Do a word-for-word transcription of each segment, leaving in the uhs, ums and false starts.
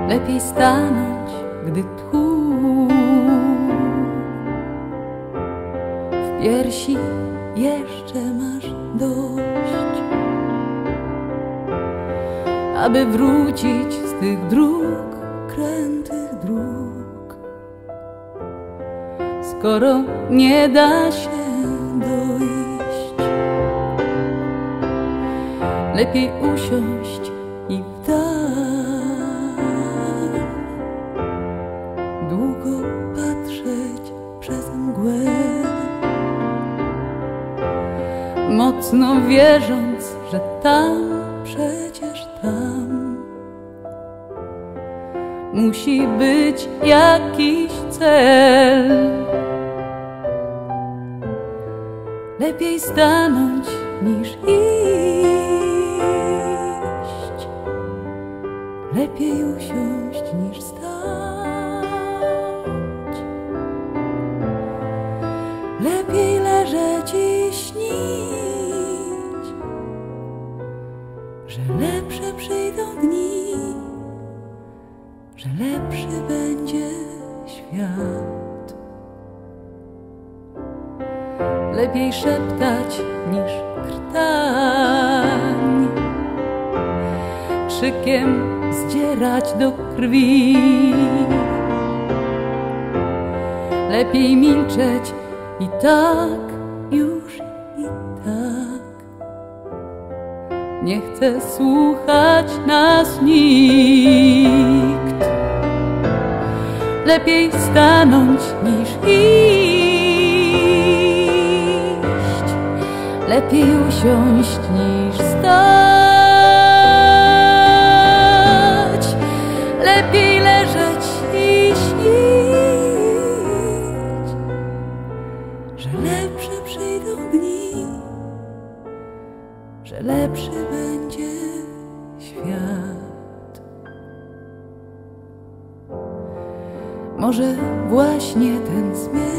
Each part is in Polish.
Lepiej stanąć, gdy tchu w piersi jeszcze masz dość, aby wrócić z tych dróg, krętych dróg. Skoro nie da się dojść, lepiej usiąść i w dal długo patrzeć przez mgłę, mocno wierząc, że tam, przecież tam musi być jakiś cel. Lepiej stanąć niż iść, lepiej usiąść niż stać, lepiej leżeć i śnić, że lepsze przyjdą dni, że lepszy będzie świat. Lepiej szeptać niż krtań, krzykiem zdzierać do krwi. Lepiej milczeć i tak, już i tak. Nie chce słuchać nas nikt. Lepiej stanąć niż iść, lepiej usiąść niż stać, lepiej leżeć i śnić, że lepsze przyjdą dni, że lepszy będzie świat. Może właśnie ten zmierzch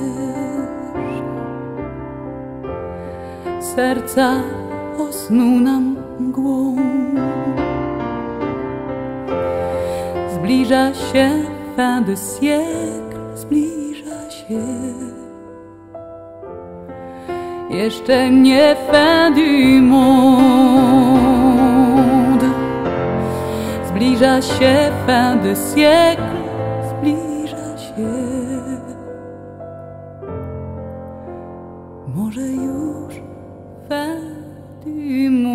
serca osnuł nam mgłą. Zbliża się fin de siècle, zbliża się. Jeszcze nie fin du monde. Zbliża się fin de siècle, zbliża się. Może już fin du monde.